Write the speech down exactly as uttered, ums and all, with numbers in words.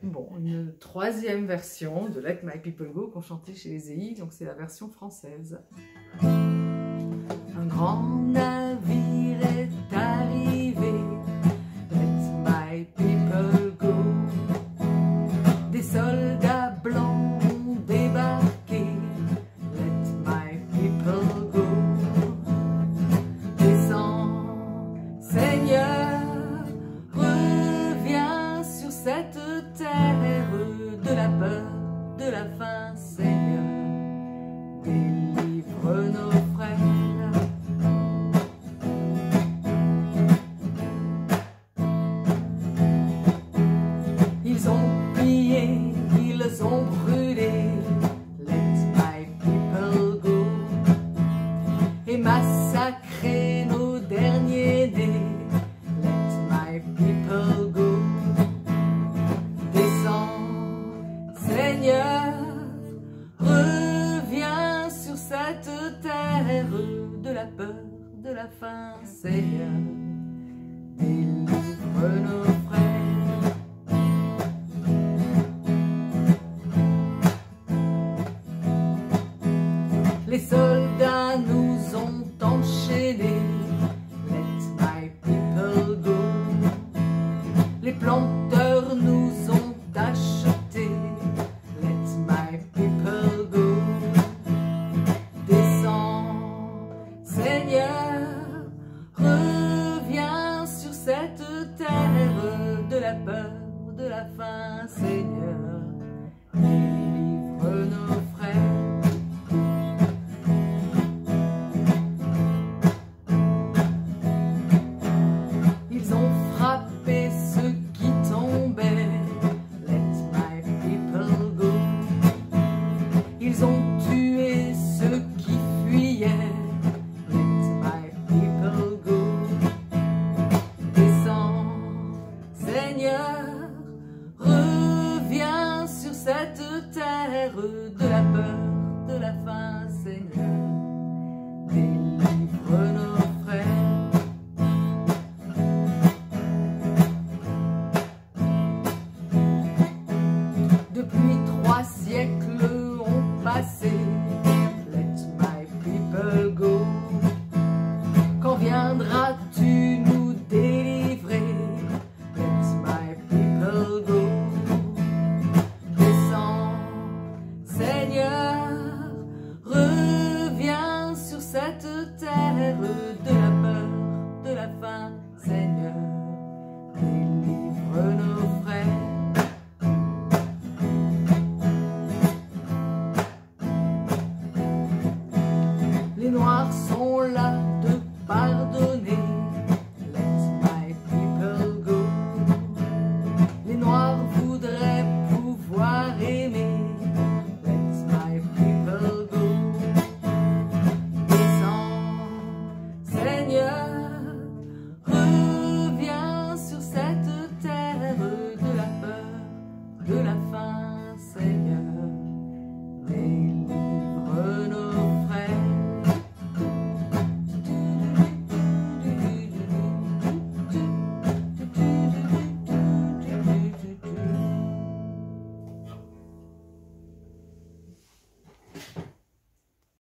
Bon, une troisième version de Let My People Go qu'on chantait chez les E I, donc c'est la version française. Un grand navire est arrivé, Let my people go. Des soldats blancs ont débarqué, Let my people go. Descends, Seigneur, reviens sur cette terre de la peur, de la faim, Seigneur, délivre nos frères. Ils ont pillé, ils ont brûlé, Let my people go, et massacré nos derniers-nés, Let my people go. Seigneur, reviens sur cette terre de la peur, de la faim, Seigneur, délivre nos frères. Les soldats nous ont enchaînés, Let my people go. Les planteurs nous ont achetés, Let my people go. Descends, Seigneur, reviens sur cette terre de la peur, de la faim, Seigneur, délivre nos frères. Ils ont frappé ceux qui tombaient, Let my people go. Ils ont tué ceux qui fuyaient, Let my people go. Descends, Seigneur, reviens sur cette terre de la peur,